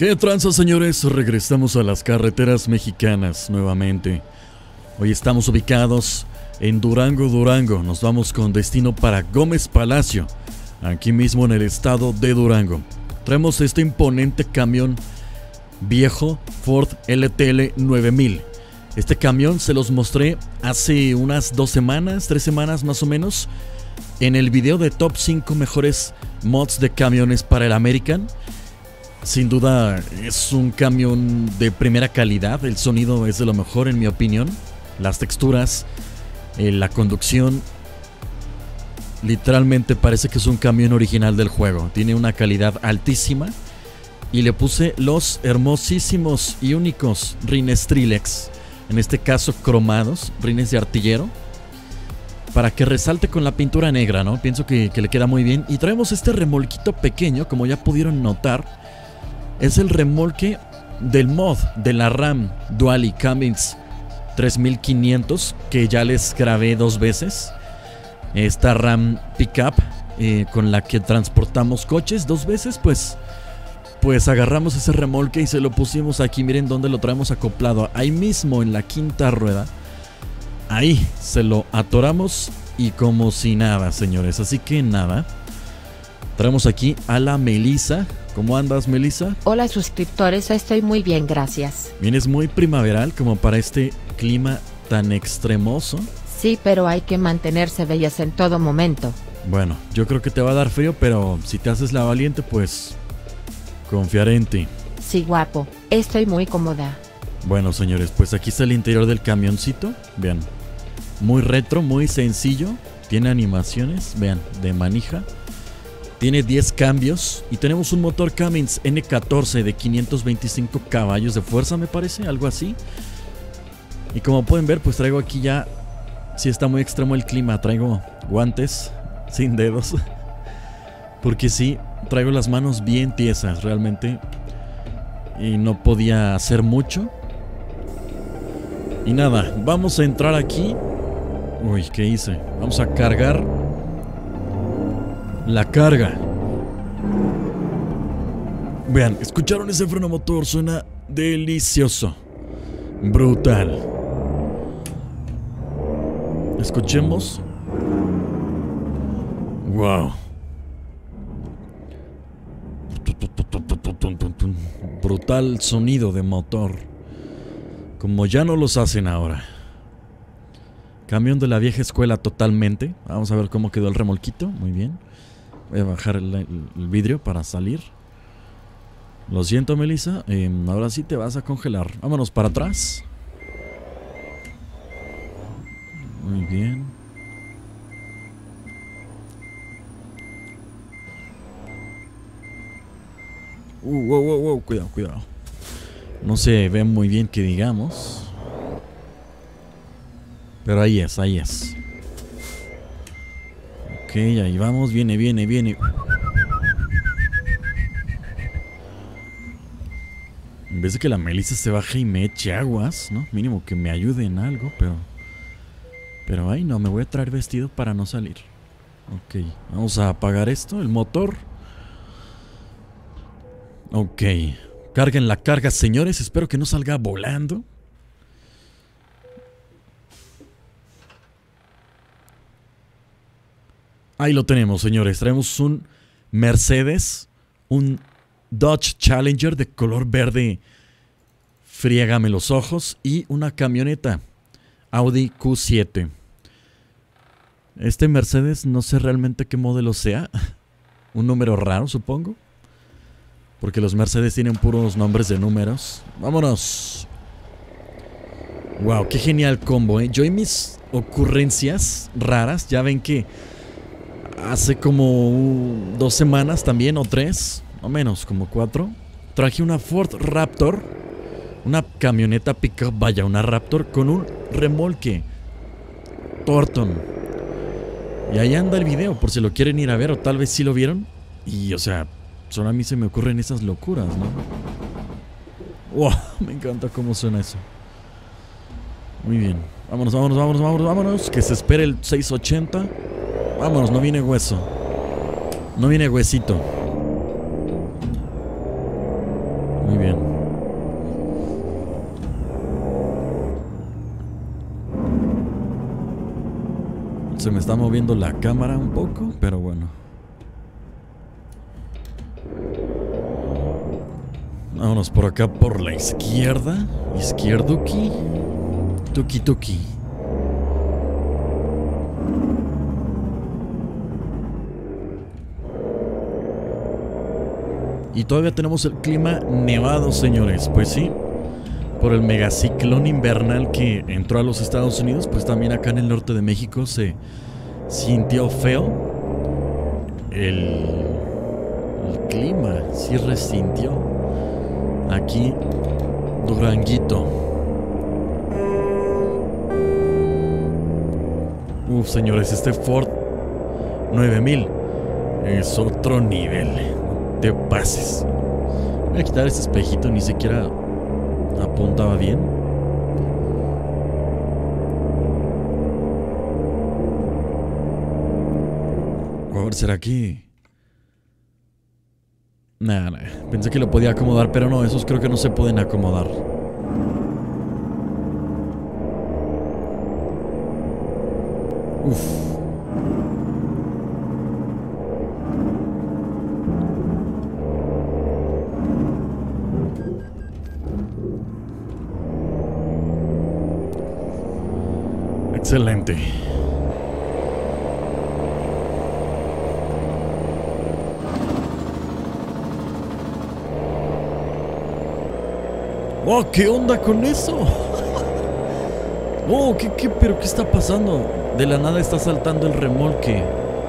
¿Qué tranza, señores? Regresamos a las carreteras mexicanas nuevamente. Hoy estamos ubicados en Durango, Durango. Nos vamos con destino para Gómez Palacio, aquí mismo en el estado de Durango. Traemos este imponente camión viejo Ford LTL 9000. Este camión se los mostré hace unas 2 semanas, 3 semanas más o menos, en el video de top 5 mejores mods de camiones para el American. Sin duda es un camión de primera calidad, el sonido es de lo mejor en mi opinión, las texturas, la conducción, literalmente parece que es un camión original del juego, tiene una calidad altísima y le puse los hermosísimos y únicos rines Trilex, en este caso cromados, rines de artillero, para que resalte con la pintura negra, ¿no? Pienso que le queda muy bien. Y traemos este remolquito pequeño, como ya pudieron notar. Es el remolque del mod de la Ram Dually Cummins 3500, que ya les grabé 2 veces. Esta Ram Pickup con la que transportamos coches 2 veces, pues agarramos ese remolque y se lo pusimos aquí. Miren dónde lo traemos acoplado, ahí mismo en la quinta rueda. Ahí se lo atoramos y como si nada, señores. Así que nada, traemos aquí a la Melissa. ¿Cómo andas, Melissa? Hola, suscriptores, estoy muy bien, gracias. Vienes muy primaveral como para este clima tan extremoso. Sí, pero hay que mantenerse bellas en todo momento. Bueno, yo creo que te va a dar frío, pero si te haces la valiente, pues confiaré en ti. Sí, guapo, estoy muy cómoda. Bueno, señores, pues aquí está el interior del camioncito. Vean, muy retro, muy sencillo. Tiene animaciones, vean, de manija. Tiene 10 cambios y tenemos un motor Cummins N14 de 525 caballos de fuerza, me parece, algo así. Y como pueden ver, pues traigo aquí ya, sí está muy extremo el clima, traigo guantes sin dedos. Porque sí, traigo las manos bien tiesas realmente y no podía hacer mucho. Y nada, vamos a entrar aquí. Uy, ¿qué hice? Vamos a cargar la carga. Vean, ¿escucharon ese freno motor? Suena delicioso, brutal. Escuchemos. Wow. Brutal sonido de motor, como ya no los hacen ahora. Camión de la vieja escuela totalmente. Vamos a ver cómo quedó el remolquito. Muy bien. Voy a bajar el vidrio para salir. Lo siento, Melissa. Ahora sí te vas a congelar. Vámonos para atrás. Muy bien. Wow. Cuidado. No se ve muy bien que digamos. Pero ahí es. Ok, ahí vamos. Viene. En vez de que la Melissa se baje y me eche aguas, ¿no? Mínimo que me ayude en algo, pero ahí no, me voy a traer vestido para no salir. Ok, vamos a apagar esto, el motor. Ok, carguen la carga, señores. Espero que no salga volando. Ahí lo tenemos, señores. Traemos un Mercedes, un Dodge Challenger de color verde, friégame los ojos, y una camioneta Audi Q7. Este Mercedes no sé realmente qué modelo sea. Un número raro, supongo, porque los Mercedes tienen puros nombres de números. ¡Vámonos! Wow, qué genial combo, ¿eh? Yo y mis ocurrencias raras, ya ven que hace como 2 semanas también, o 3, o menos, como 4, traje una Ford Raptor, una camioneta pickup, vaya, una Raptor con un remolque Thornton. Y ahí anda el video, por si lo quieren ir a ver, o tal vez sí lo vieron. Y, o sea, solo a mí se me ocurren esas locuras, ¿no? Wow, me encanta cómo suena eso. Muy bien, vámonos, que se espere el 680. Vámonos, no viene hueso, no viene huesito. Muy bien. Se me está moviendo la cámara un poco, pero bueno. Vámonos por acá por la izquierda. Izquierduki. Tuki tuki. Y todavía tenemos el clima nevado, señores. Pues sí, por el megaciclón invernal que entró a los Estados Unidos, pues también acá en el norte de México se sintió feo. El clima sí resintió. Aquí, Duranguito. Uf, señores, este Ford 9000 es otro nivel. Te pases. Voy a quitar este espejito, ni siquiera apuntaba bien. A ver, ¿será aquí? Nah, pensé que lo podía acomodar, pero no, esos creo que no se pueden acomodar. Uf. Excelente. Oh, ¿qué onda con eso? Oh, pero ¿qué está pasando? De la nada está saltando el remolque.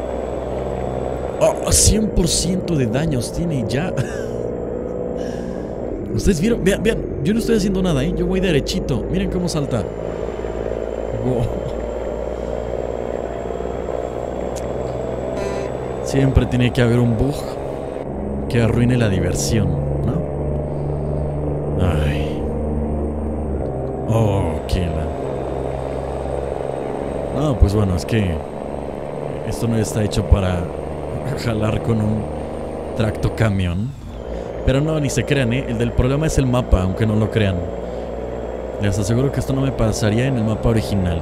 Oh, 100% de daños tiene ya. Ustedes vieron, vean, yo no estoy haciendo nada, yo voy derechito. Miren cómo salta. Wow. Siempre tiene que haber un bug que arruine la diversión, ¿no? Ay. Oh, qué la... No, pues bueno, es que esto no está hecho para jalar con un tractocamión. Pero no, ni se crean, ¿eh? El del problema es el mapa, aunque no lo crean. Les aseguro que esto no me pasaría en el mapa original.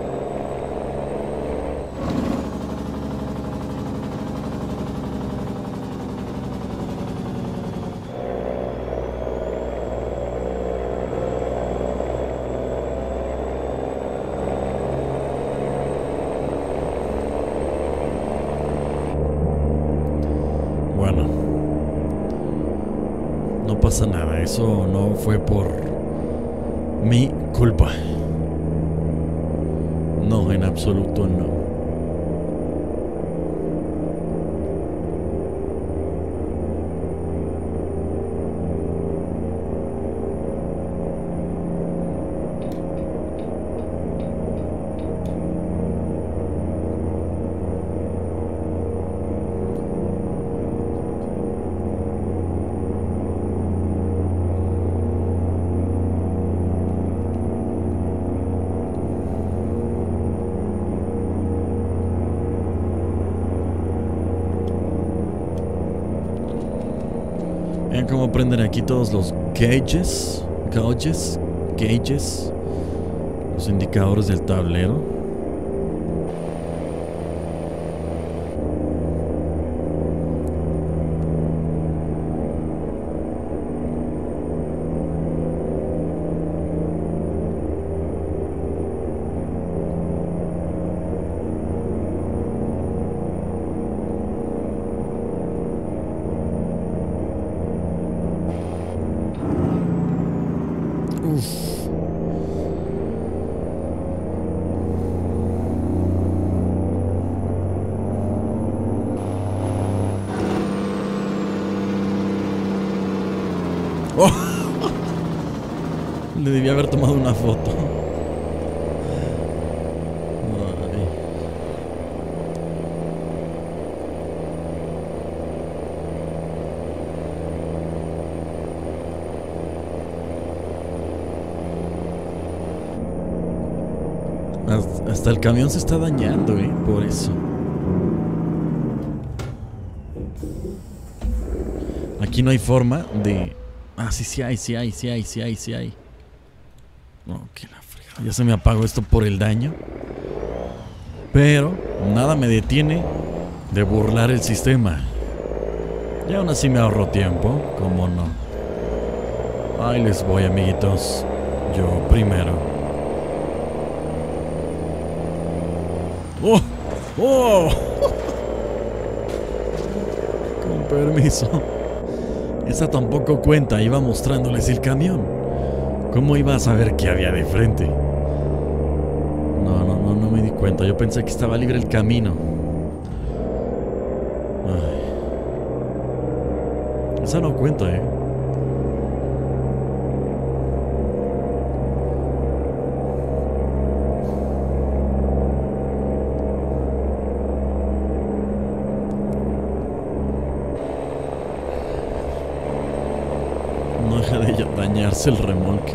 Bueno, no pasa nada, eso no fue por mi culpa. No, en absoluto no. Vean cómo prenden aquí todos los gauges, los indicadores del tablero. Oh. Le debí haber tomado una foto. Ay. Hasta el camión se está dañando, por eso. Aquí no hay forma de Ah, sí, sí hay, sí hay, sí hay, sí hay, sí hay. No, que la fregada. Ya se me apagó esto por el daño. Pero nada me detiene de burlar el sistema. Y aún así me ahorro tiempo, ¿cómo no? Ahí les voy, amiguitos. Yo primero. ¡Oh! ¡Oh! Con permiso. Esa tampoco cuenta, iba mostrándoles el camión. ¿Cómo iba a saber qué había de frente? No me di cuenta. Yo pensé que estaba libre el camino. Ay. Esa no cuenta, No deja de dañarse el remolque.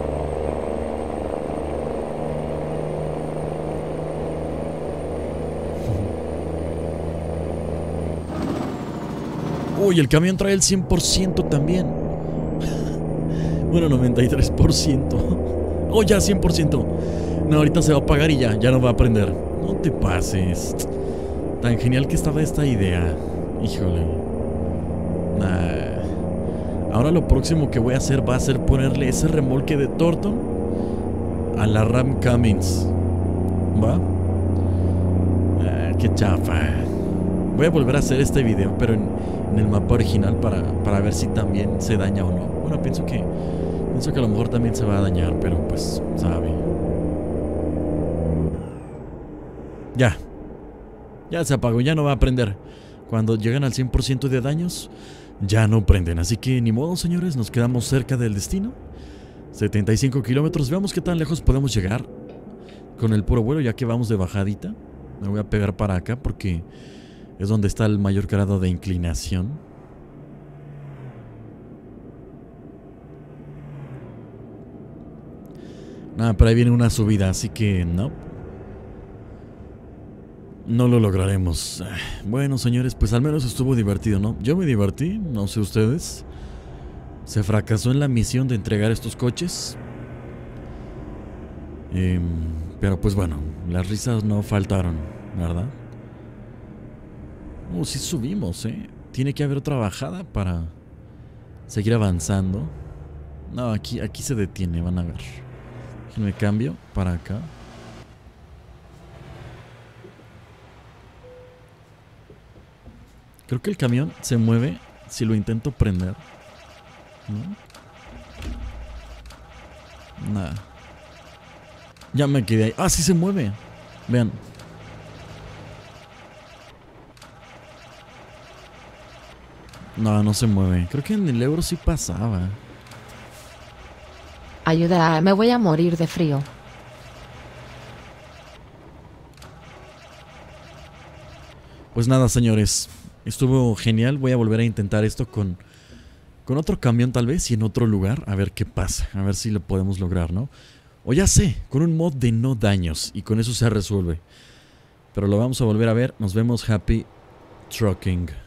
Uy, el camión trae el 100% también. Bueno, 93%. Oh, ya 100%. No, ahorita se va a apagar y ya no va a prender. No te pases. Tan genial que estaba esta idea. Híjole. Ahora lo próximo que voy a hacer va a ser ponerle ese remolque de Thornton a la Ram Cummins. ¿Va? Qué chafa. Voy a volver a hacer este video, pero en el mapa original para ver si también se daña o no. Bueno, pienso que a lo mejor también se va a dañar, pero pues, sabe. Ya se apagó, ya no va a prender. Cuando llegan al 100% de daños, ya no prenden. Así que ni modo, señores, nos quedamos cerca del destino. 75 kilómetros. Veamos qué tan lejos podemos llegar con el puro vuelo, ya que vamos de bajadita. Me voy a pegar para acá porque es donde está el mayor grado de inclinación. Nada, pero ahí viene una subida, así que no lo lograremos. Bueno, señores, pues al menos estuvo divertido, ¿no? Yo me divertí, no sé ustedes. Se fracasó en la misión de entregar estos coches. Pero pues bueno, las risas no faltaron, ¿verdad? Sí subimos, Tiene que haber otra bajada para seguir avanzando. No, aquí se detiene, van a ver. Déjenme cambio para acá. Creo que el camión se mueve si lo intento prender. ¿No? Nada. Ya me quedé ahí. ¡Ah, sí se mueve! Vean. No se mueve. Creo que en el Euro sí pasaba. Ayuda, me voy a morir de frío. Pues nada, señores. Estuvo genial. Voy a volver a intentar esto con otro camión tal vez y en otro lugar. A ver qué pasa. A ver si lo podemos lograr, ¿no? O ya sé, con un mod de no daños. Y con eso se resuelve. Pero lo vamos a volver a ver. Nos vemos. Happy Trucking.